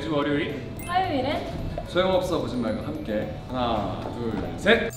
매주 월요일 화요일엔 소용없어 거짓말과 함께 하나 둘 셋.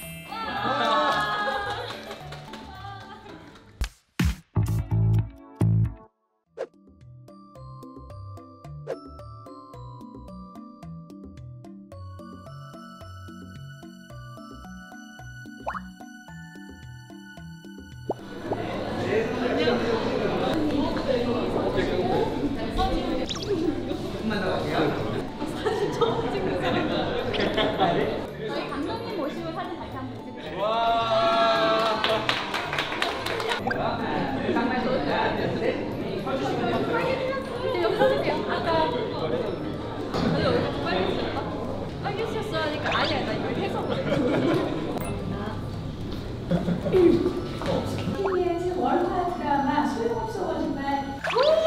저희 감독님 모시고 사진 다시 한번 찍을게요. 와. 정말 좋은 것 같아요. 이거 사줄게요. 아까 저희 얼굴 빨개지셨다? 빨개지셨어 하니까 아니야 나 이거 해서 그래. TV에서 월화 드라마 소용없어 거짓말.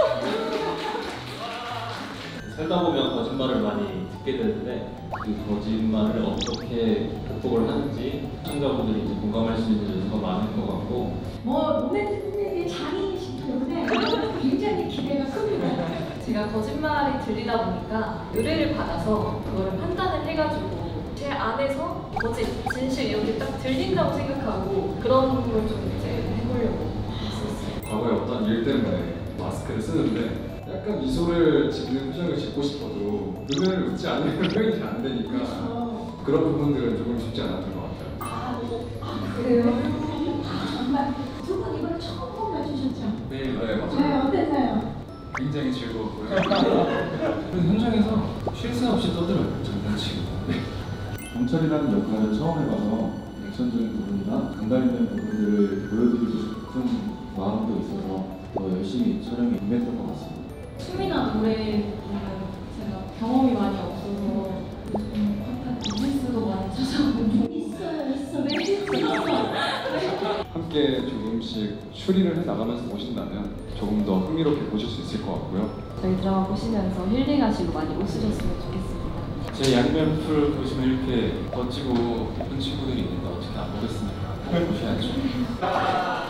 살다 보면 거짓말을 많이 듣게 되는데 그 거짓말을 어떻게 극복을 하는지 시청자분들이 이제 공감할 수 있는 요소가 많을 것 같고 뭐 로맨틱의 장인이시기 때문에 굉장히 기대가 큽니다. 제가 거짓말이 들리다 보니까 의뢰를 받아서 그거를 판단을 해가지고 제 안에서 거짓, 진실 이렇게 딱 들린다고 생각하고 그런 걸 좀 이제 해보려고 했었어요. 과거에 어떤 일 때문에 마스크를 쓰는데 약간 미소를 짓는 표정을 짓고 싶어도 눈을 웃지 않으면 표현이 잘 안 되니까 그런 부분들은 조금 쉽지 않았던 것 같아요. 그래요? 정말 두 분 이걸 처음 맞추셨죠? 네 네, 맞아요. 어땠나요? 굉장히 즐거웠고요. 그래서 현장에서 쉴 새 없이 떠들어요 장난치고. 경찰이라는 역할을 처음 해봐서 액션적인 부분이나 감당 있는 부분들을 보여드리고 싶은 마음도 있어서 더 열심히 촬영에 임했던 것 같습니다. 춤이나 노래는 제가 경험이 많이 없어서 비즈니스도 많이 찾아보고 있어요. 왜 있어? 함께 조금씩 추리를 해 나가면서 보신다면 조금 더 흥미롭게 보실 수 있을 것 같고요. 저희 드라마 보시면서 힐링하시고 많이 웃으셨으면 좋겠습니다. 제 양면풀 보시면 이렇게 멋지고 예쁜 친구들이 있는데 어떻게 안 보겠습니까? 꼭 보셔야죠.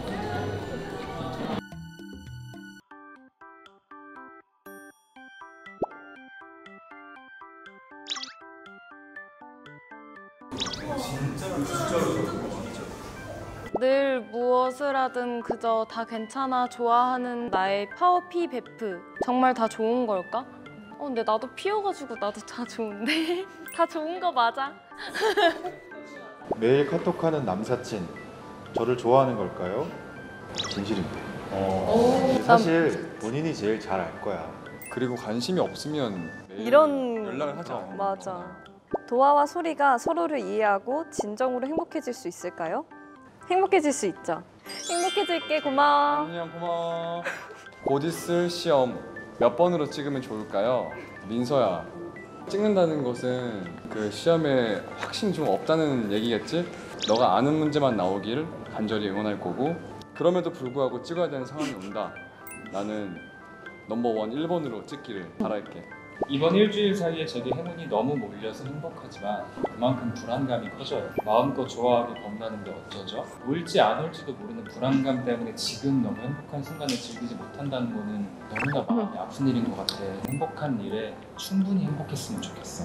늘 무엇을 하든 그저 다 괜찮아 좋아하는 나의 파워피 베프 정말 다 좋은 걸까? 근데 나도 피어가지고 나도 다 좋은데? 다 좋은 거 맞아? 매일 카톡하는 남사친 저를 좋아하는 걸까요? 진실입니다. 사실 본인이 제일 잘 알 거야. 그리고 관심이 없으면 매일 이런 연락을 하지 않아요. 맞아. 도화와 소리가 서로를 이해하고 진정으로 행복해질 수 있을까요? 행복해질 수 있죠. 행복해질게 고마워. 안녕 고마워. 곧 있을 시험 몇 번으로 찍으면 좋을까요? 민서야, 찍는다는 것은 그 시험에 확신이 좀 없다는 얘기겠지? 너가 아는 문제만 나오길 간절히 응원할 거고 그럼에도 불구하고 찍어야 되는 상황이 온다. 나는 넘버원 1번으로 찍기를 바랄게. 이번 일주일 사이에 제게 행운이 너무 몰려서 행복하지만 그만큼 불안감이 커져요. 마음껏 좋아하기 겁나는데 어쩌죠? 올지 안 올지도 모르는 불안감 때문에 지금 너무 행복한 순간을 즐기지 못한다는 거는 너무나 마음이 아픈 일인 것 같아. 행복한 일에 충분히 행복했으면 좋겠어.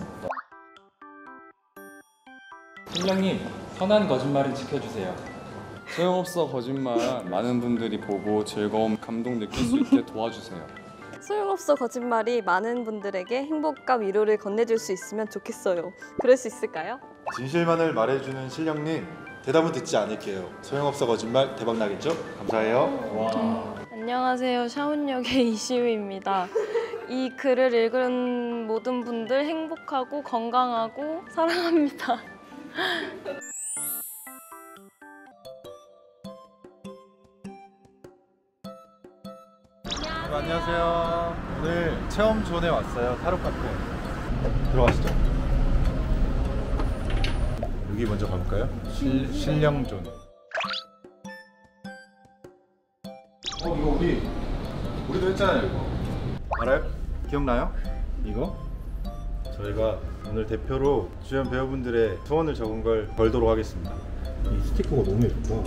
팀장님, 선한 거짓말은 지켜주세요. 소용없어 거짓말 많은 분들이 보고 즐거움, 감동 느낄 수 있게 도와주세요. 소용없어 거짓말이 많은 분들에게 행복과 위로를 건네줄 수 있으면 좋겠어요. 그럴 수 있을까요? 진실만을 말해주는 실령님 대답은 듣지 않을게요. 소용없어 거짓말 대박 나겠죠? 감사해요. 안녕하세요. 샤운역의 이시우입니다. 이 글을 읽은 모든 분들 행복하고 건강하고 사랑합니다. 안녕하세요. 오늘 체험존에 왔어요. 타로 카페. 들어가시죠. 여기 먼저 가볼까요? 실령존. 이거 우리도 했잖아요. 이거 알아요? 기억나요? 이거 저희가 오늘 대표로 주연 배우분들의 소원을 적은 걸 걸도록 하겠습니다. 이 스티커가 너무 예쁘다.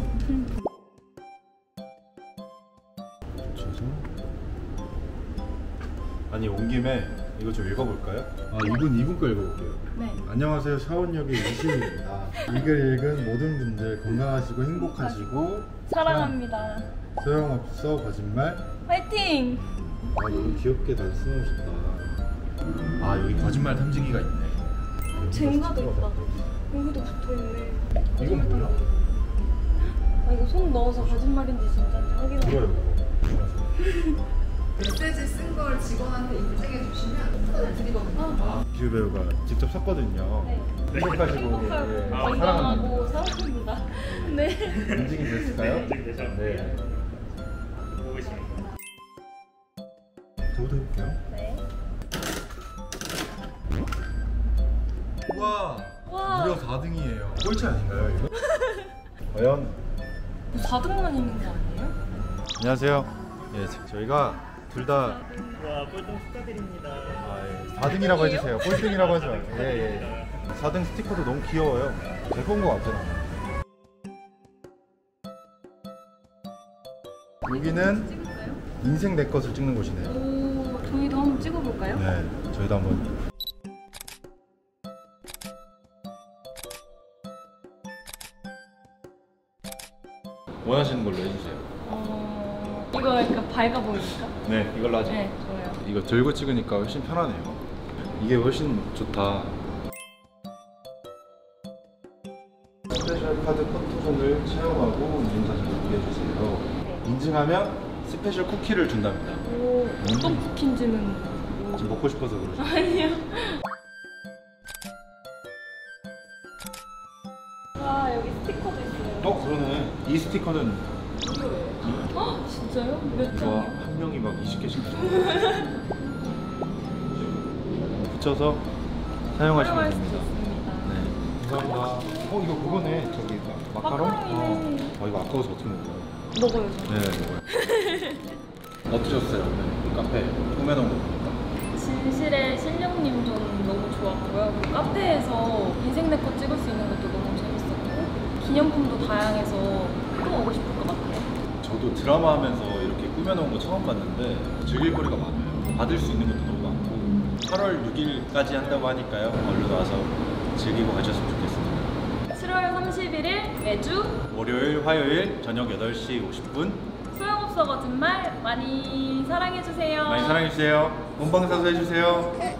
아니 온 김에 이거 좀 읽어볼까요? 이분 거 읽어볼게요. 네. 안녕하세요, 샤원역의 이시입니다. 이 글 읽은 모든 분들 건강하시고 행복하시고 사랑합니다. 소용없어 거짓말. 화이팅! 너무 귀엽게 다 써놓으셨다. 여기 거짓말 탐지기가 있네. 젠가도 있다. 여기도 붙어있네. 이건 뭐야? 이거 손 넣어서 거짓말인지 진짜인지 확인하고. 뭐야 메시지 쓴 걸 직원한테 인증해 주시면 선을 드리거든요. 비유 배우가 직접 썼거든요. 네. 행복하시고 행복하고 예, 건강하고 사랑합니다. 네. 인증이 됐을까요? 네. 저부터 해볼게요. 네. 우와, 와. 무려 4등이에요. 꼴찌 아닌가요 이거? 과연? 4등만 있는 거 아니에요? 안녕하세요. 예, 저희가 둘 다 꼴등 축하드립니다. 4등이라고 해주세요. 꼴등이라고 하지 마세요. 예. 4등 스티커도 너무 귀여워요. 잘 뽑은 것 같아요. 여기는 인생 내 것을 찍는 곳이네요. 오, 저희도 한번 찍어볼까요? 네, 저희도 한번. 원하시는 걸로 해주세요. 이거 약간 밝아 보이니까? 네, 이걸로 하죠. 네, 좋아요. 이거 들고 찍으니까 훨씬 편하네요. 이게 훨씬 좋다. 스페셜 카드 포토존을 체험하고 인증사진을 남겨주세요. 인증하면 스페셜 쿠키를 준답니다. 오, 어떤 쿠키인지는 지금 먹고 싶어서 그러죠. 아니요. 와, 여기 스티커도 있어요. 그러네. 이 스티커는 헉, 진짜요? 몇 이거 장이요? 한 명이 막 20개씩 붙여서 사용하시면 활용할 수 됩니다. 있습니다. 네. 감사합니다. 이거 그거네. 저기 마카롱? 마카롱이네. 이거 아까워서 어떻게 먹어요? 먹어요, 저. 네, 먹어요. 어떠셨어요? 오늘 카페 꾸며놓은 거 보니까? 진실의 실력님 전 너무 좋았고요. 그리고 카페에서 인생 내거 찍을 수 있는 것도 너무 재밌었고 기념품도 다양해서 또 오고 싶을 것 같아요. 저도 드라마 하면서 이렇게 꾸며놓은 거 처음 봤는데 즐길 거리가 많아요. 받을 수 있는 것도 너무 많고 8월 6일까지 한다고 하니까요. 얼른 와서 즐기고 가셨으면 좋겠습니다. 7월 31일 매주 월요일, 화요일 저녁 8시 50분 소용없어 거짓말 많이 사랑해주세요. 많이 사랑해주세요. 본방사수 해주세요.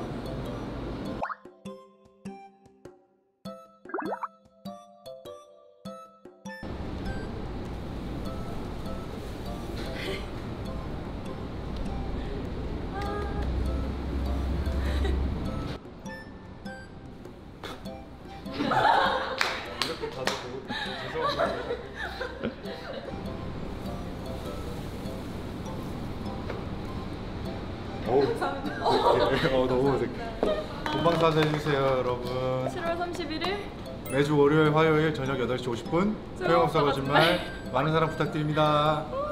이렇게 가서 죄송합니다. 너무 어색해. 본방사수 해주세요, 여러분. 7월 31일 매주 월요일, 화요일 저녁 8시 50분 소용없어 거짓말 많은 사랑 부탁드립니다.